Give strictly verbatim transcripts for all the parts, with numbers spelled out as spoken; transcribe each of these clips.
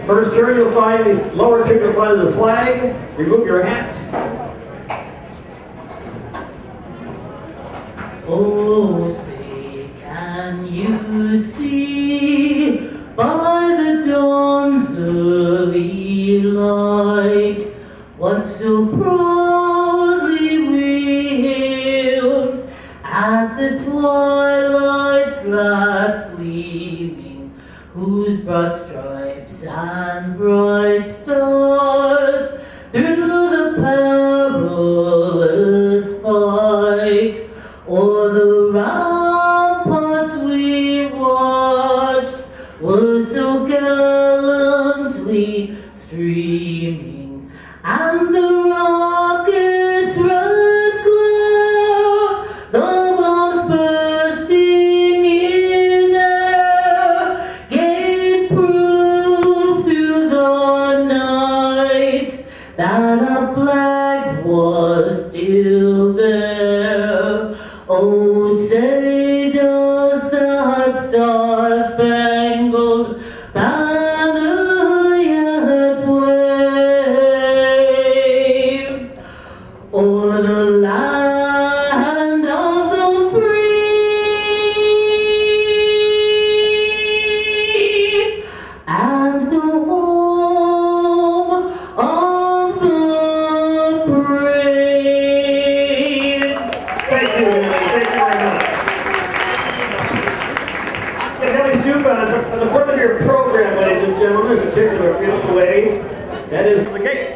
First turn, you'll find these lower two, you'll find the flag. Remove your hats. Oh, say, can you see by the dawn's early light what so proudly we hailed at the twilight's last gleaming, whose broad stripes and bright stars through the perilous fight o'er the ramparts we watched were so gallantly streaming, and the rocket's red glare, the bombs bursting in air, gave proof through the night that our flag was still there. Oh, say does that star-spangled banner yet wave o'er the land of the free and the home of the brave? Thank you, Emily. Thank you very much. Emily Soup, on the front of your program, ladies and gentlemen, is a picture of a beautiful lady. That is the gate.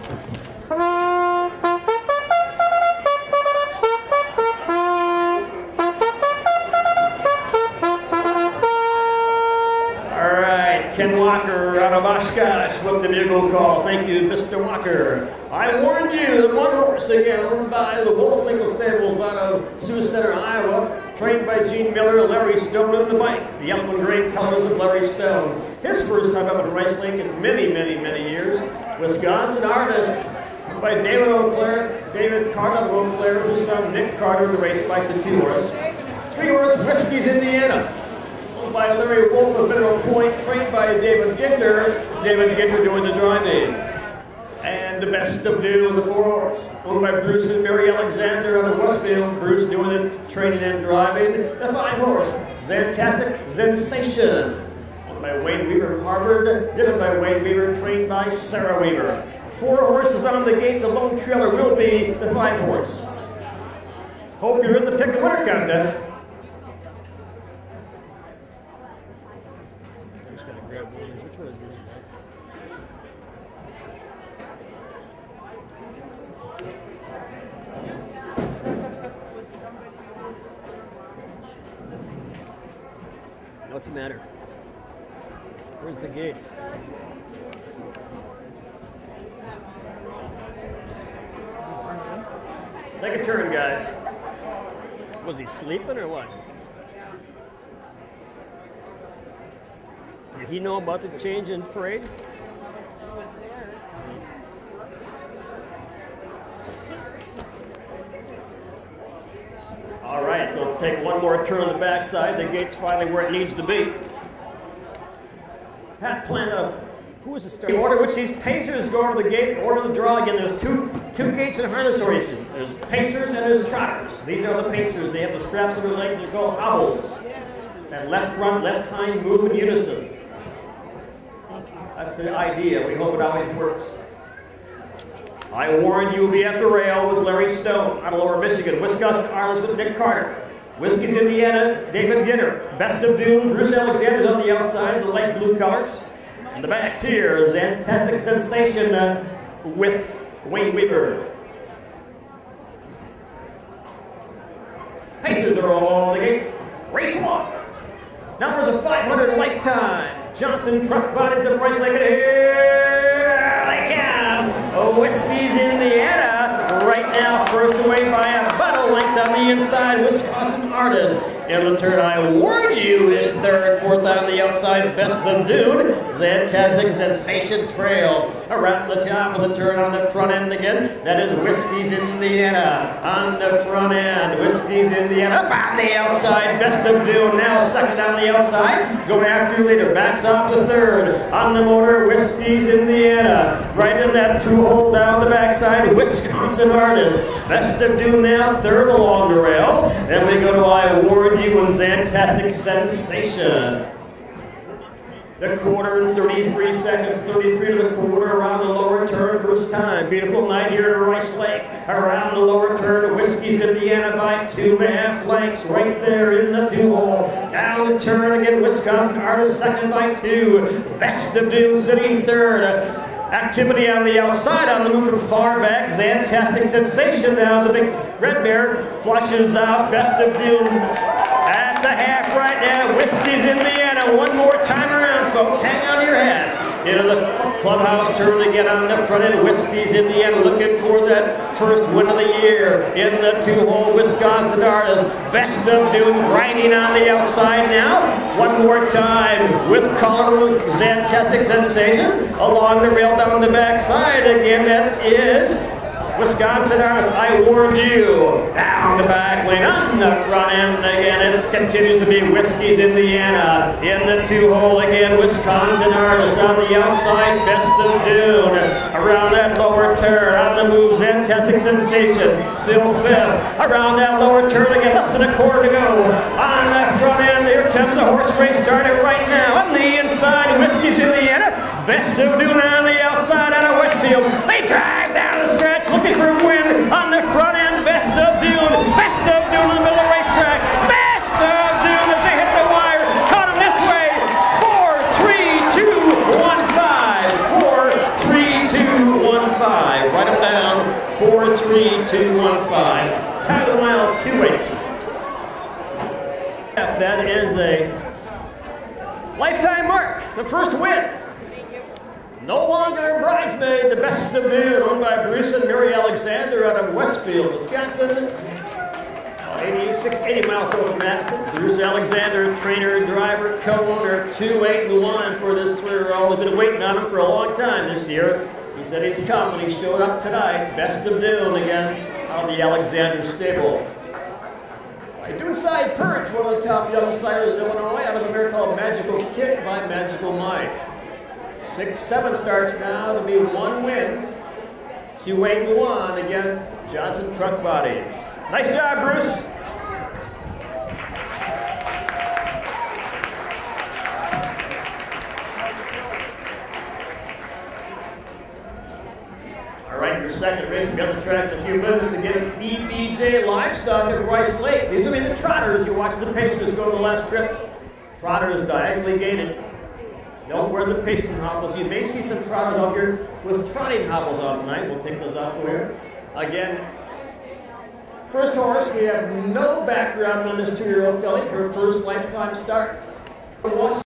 All right, Ken Walker out of Oshkosh with the bugle call. Thank you, Mister Walker. I warned you that one horse again owned by the Wolfwinkle Stables out of Sioux Center, Iowa, trained by Gene Miller, Larry Stone on the bike, the yellow and gray colors of Larry Stone. His first time up at Rice Lake in many, many, many years. Wisconsin Artist by David O'Clair, David Carter of Eau Claire, whose son Nick Carter the race bike, the two horse. Three horse Whiskey's Indiana, owned by Larry Wolf of Mineral Point, trained by David Ginter, David Ginter doing the driving. And the Best of Do, the four horse, owned by Bruce and Mary Alexander out of Westfield, Bruce doing the training and driving. The five horse, Zantastic Sensation, owned by Wayne Weaver of Harvard, driven by Wayne Weaver, trained by Sarah Weaver. Four horses out of the gate, the lone trailer will be the five horse. Hope you're in the pick a winner contest. I'm just gonna grab one. Which one is yours? What's the matter? Where's the gate? Take a turn, guys. Was he sleeping or what? Did he know about the change in parade? All right, they'll take one more turn on the backside. The gate's finally where it needs to be. Pat plan of who was the start? The order which these pacers go to the gate, order the draw again. There's two two gates in harness racing. There's pacers and there's trotters. These are the pacers. They have the straps on their legs. They're called hobbles. That left front, left hind move in unison. That's the idea. We hope it always works. I warn you, will be at the rail with Larry Stone out of Lower Michigan. Wisconsin Artist with Nick Carter. Whiskey's Indiana, David Ginter. Best of Doom, Bruce Alexander's on the outside, the light blue colors. In the back tier, Zantastic Sensation uh, with Wayne Weaver. Pacers are all on the gate. Race one. Numbers of five hundred lifetime. Johnson truck bodies of Rice Lake. Here they come. Whiskey's Indiana right now first away by a battle length on the inside. Wisconsin Artist. Into the turn, I warned you, is third, fourth on the outside, Best of Dune. Zantastic Sensation trails around the top of the turn on the front end again. That is Whiskey's Indiana on the front end. Whiskey's Indiana up on the outside, Best of Dune now second on the outside. Going after you later, backs off to third. On the motor, Whiskey's Indiana. Right in that two-hole down the backside, Wisconsin Artist. Best of Dune now third along the rail. Then we go to I Warned You and Zantastic Sensation. The quarter in thirty-three seconds, thirty-three to the quarter around the lower turn, first time. Beautiful night here at Rice Lake. Around the lower turn, Whiskey's Indiana by two and a half lengths, right there in the two hole. Down the turn again, Wisconsin Artist second by two. Best of Dune sitting third. Activity on the outside on the move from far back. Zantastic Sensation now. The big red bear flushes out. Best of Dune at the half right now. Whiskey's Indiana. One more time around, folks. Hang on to your hats. Into the clubhouse turn again on the front end. Whiskey's Indiana looking for that first win of the year in the two-hole Wisconsin Artist. Best of Dune grinding on the outside now. One more time with color Zantastic Sensation along the rail down the backside again. That is Wisconsin Artist, I Warned You. Down the back lane on the front end again. It continues to be Whiskey's Indiana. In the two-hole again, Wisconsin Artist on the outside, Best of Dune. Around that lower turn, on the move, Zantastic Sensation. Still fifth. Around that lower turn again, less than a quarter to go. On that front end, here comes a horse race starting right now. On the inside, Whiskey's Indiana. Best of Dune on the outside out of Westfield. They drive down the stretch looking for a win on the front end. Best of Dune. Best of Dune in the middle of the racetrack. Best of Dune as they hit the wire. Caught him this way. Four, three, two, one, five. Four, three, two, one, five. Write them down. Four, three, two, one, five. Time of the mile, two eight. That is a lifetime mark. The first win. No longer a bridesmaid, the Best of Dune, owned by Bruce and Mary Alexander out of Westfield, Wisconsin. eighty-six, eighty miles from Madison. Bruce Alexander, trainer, driver, co-owner, two, eight, and one for this three-year-old. We've been waiting on him for a long time this year. He said he's come, and he showed up tonight. Best of Dune again out of the Alexander stable. By Duneside Perch, one of the top young sires in Illinois, out of a mare called Magical Kick by Magical Mike. Six, seven starts now to be one win. Two, eight, and one. Again, Johnson Truck Bodies. Nice job, Bruce. All right, your second race will be on the track in a few minutes. Again, it's E B J Livestock at Rice Lake. These will be the trotters. You watch the Pacers go the last trip. Trotters diagonally gated. Don't wear the pacing hobbles. You may see some trotters out here with trotting hobbles on tonight. We'll pick those out for you. Again, first horse, we have no background on this two-year-old filly. Her first lifetime start.